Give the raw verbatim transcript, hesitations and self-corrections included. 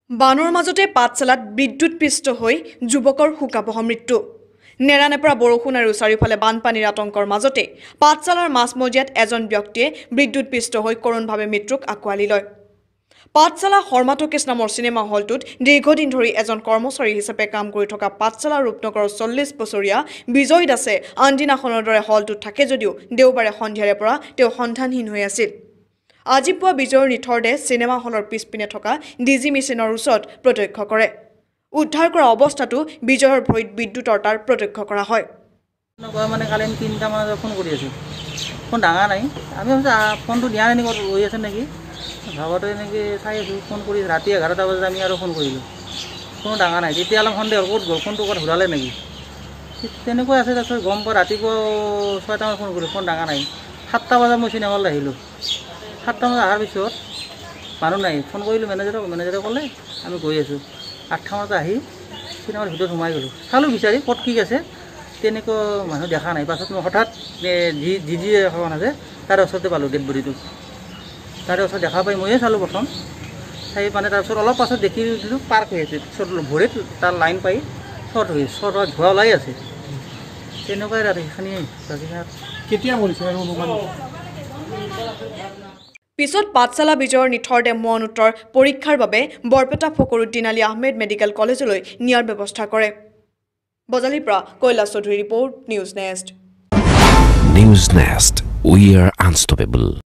বানৰ মাজতে পাঠশালাত বিদ্যুৎ পৃষ্ঠ হৈ যুৱকৰ শোকাবহ মৃত্যু। নেৰানেপৰা বৰষুণ আৰু চাৰিওফালে বানপানীৰ আতংকৰ মাজতে পাঠশালাৰ মাছমজিয়াত এজন ব্যক্তিয়ে বিদ্যুৎ পৃষ্ঠ হৈ কৰোণভাৱে মৃত্যুক আঁকোৱালি লয়। পাঠশালা হৰ্মাটকেশ নামৰ চিনেমা হলটোত দীৰ্ঘদিন ধৰি এজন কৰ্মচাৰী হিচাপে কাম কৰি থকা পাঠশালা ৰূপনগৰৰ চল্লিছ বছৰীয়া বিজয় দাসে আনদিনাখনৰ দৰে হলটোত থাকে যদিও দেওবাৰে সন্ধিয়াৰে পৰা তেওঁ সন্ধানহীন হৈ আছিল। আজি পুৱা বিজয়ৰ নিথৰ দেহ চিনেমা হলৰ পিছপিনে থকা ডিজি মেচিনৰ ওচৰত প্ৰত্যক্ষ কৰে। উদ্ধাৰ কৰা অৱস্থাটো বিজয়ৰ ভৰিত বিদ্যুতৰ তাঁৰ প্ৰত্যক্ষ কৰা হয়। মানে কালি আমি তিনিটা মানত ফোন কৰি আছোঁ, ফোন ডাঙা নাই। আমি ভাবিছোঁ ফোনটো দিয়া নাই নেকি, হৈ আছে নেকি ভাবতে এনেকৈ চাই আছোঁ। ফোন কৰি ৰাতি এঘাৰটা বজাত আমি আৰু ফোন কৰিলোঁ, কোনো ডাঙা নাই। তেতিয়া অলপ সন্দেহ ক'ত গ'ল, ফোনটো ক'ত ঘূৰালে নেকি তেনেকৈ আছে। তাৰপিছত গম পোৱা ৰাতিপুৱা ছয়টামান ফোন কৰিলোঁ, ফোন ডাঙা নাই। সাতটা বজাত মই চিনেমা হলত আহিলোঁ। সাতটা বজাত অহাৰ পিছত মানুহ নাই। ফোন কৰিলোঁ মেনেজাৰক, মেনেজাৰে ক'লে আমি গৈ আছোঁ। আঠটা মানত আহি চিনেমাৰ ভিতৰত সোমাই গ'লোঁ, চালোঁ বিচাৰি ক'ত কি আছে, তেনেকুৱা মানুহ দেখা নাই। পাছত মই হঠাৎ যি যি যি এখন আছে তাৰ ওচৰতে পালোঁ ডেড বডিটো। তাৰে ওচৰত দেখা পাই ময়ে চালোঁ প্ৰথম, চাই মানে তাৰপিছত অলপ পাছত দেখি দিলোঁ পাৰ্ক হৈ আছে, পিছত ভৰিত তাৰ লাইন পাই শ্বৰ্ট হৈ শ্বৰ্ট হোৱা ধোঁৱা ওলাই আছে। তেনেকুৱাই ৰাতি সেইখিনিয়ে। কেতিয়া মৰিছে? পিছত পাঠশালা বিজয়ৰ নিথৰ দেহ মৰণোত্তৰ পৰীক্ষাৰ বাবে বৰপেটা ফকৰুদ্দিন আলী আহমেদ মেডিকেল কলেজলৈ নিয়াৰ ব্যৱস্থা কৰে। বজালিৰ পৰা Kailash Choudhury report, Newsnest. Newsnest, we are unstoppable.